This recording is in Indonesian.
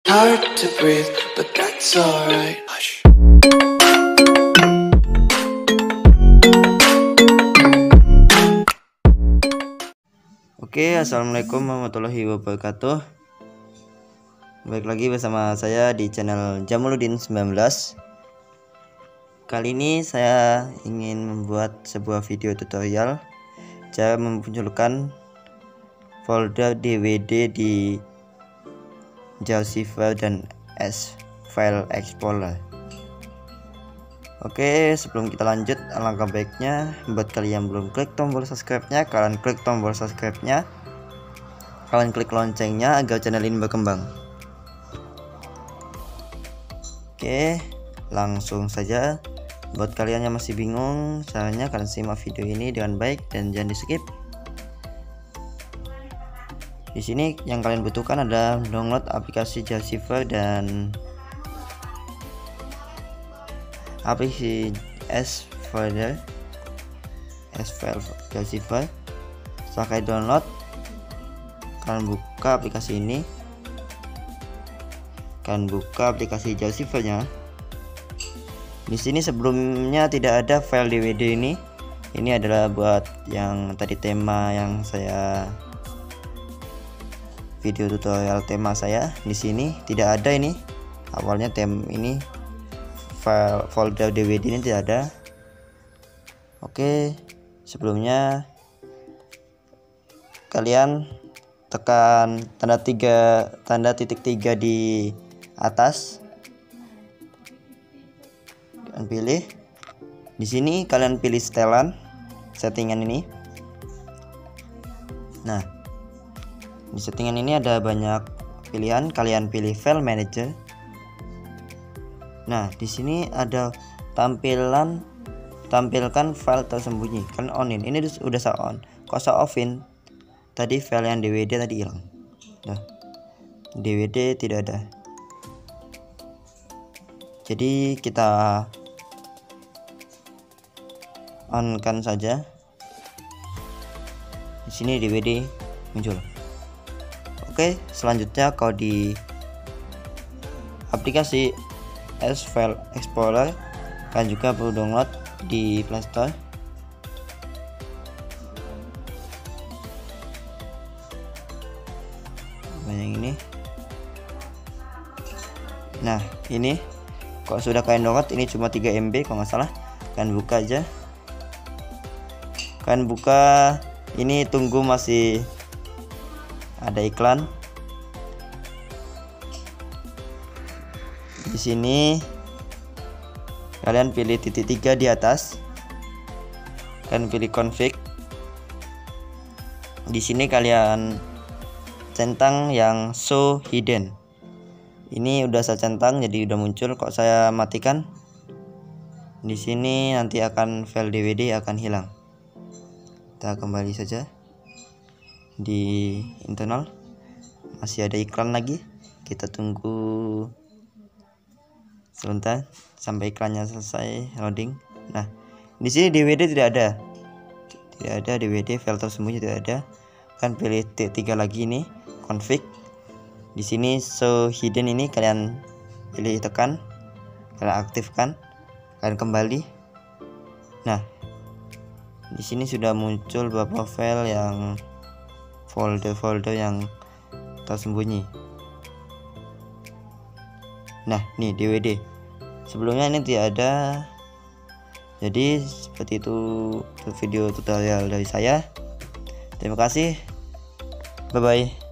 Hard to breathe, but that's alright. Hush. Oke, assalamualaikum warahmatullahi wabarakatuh. Balik lagi bersama saya di channel Jamuluddin 19. Kali ini saya ingin membuat sebuah video tutorial cara memunculkan folder DVD di Jalsiva dan S File Explorer. Oke, sebelum kita lanjut, alangkah baiknya buat kalian belum klik tombol subscribe-nya, kalian klik tombol subscribe-nya, kalian klik loncengnya agar channel ini berkembang. Oke, langsung saja. Buat kalian yang masih bingung caranya, kalian simak video ini dengan baik dan jangan di skip. Di sini yang kalian butuhkan adalah download aplikasi Jalsiva dan aplikasi S File Jalsiva. Setelah kalian download, kalian buka aplikasi ini, kalian buka aplikasi Jalsiva-nya. Di sini sebelumnya tidak ada file DVD ini. Ini adalah buat yang tadi tema yang saya video tutorial tema saya. Di sini tidak ada ini. Awalnya ini file folder DVD ini tidak ada. Oke, sebelumnya kalian tekan tanda titik 3 di atas. Kalian pilih. Di sini kalian pilih setelan settingan ini. Nah, di settingan ini ada banyak pilihan, kalian pilih file manager. Nah, di sini ada tampilkan file tersembunyi. Kalian onin. Ini udah saya on. Kalau saya offin, tadi file yang DVD tadi hilang. Nah, DVD tidak ada. Jadi kita on kan saja. Di sini DVD muncul. Oke, selanjutnya kalau di aplikasi S File Explorer, kalian juga perlu download di Play Store. Yang ini. Nah, ini kalau sudah kalian download, ini cuma 3 MB kalau nggak salah. Kalian buka aja. Kalian buka, ini tunggu masih ada iklan. Di sini kalian pilih titik 3 di atas. Kalian pilih config. Di sini kalian centang yang show hidden. Ini udah saya centang jadi udah muncul. Kok saya matikan, di sini nanti akan file DVD akan hilang. Kita kembali saja di internal. Masih ada iklan lagi. Kita tunggu sebentar sampai iklannya selesai loading. Nah, di sini DVD tidak ada. Tidak ada DVD, file tersembunyi tidak ada. Kan pilih titik 3 lagi ini, config. Di sini show hidden ini kalian pilih, tekan, kalian aktifkan, kalian kembali. Nah, di sini sudah muncul beberapa file yang folder-folder yang tersembunyi. Nah, nih DVD. Sebelumnya ini tidak ada. Jadi seperti itu video tutorial dari saya. Terima kasih. Bye bye.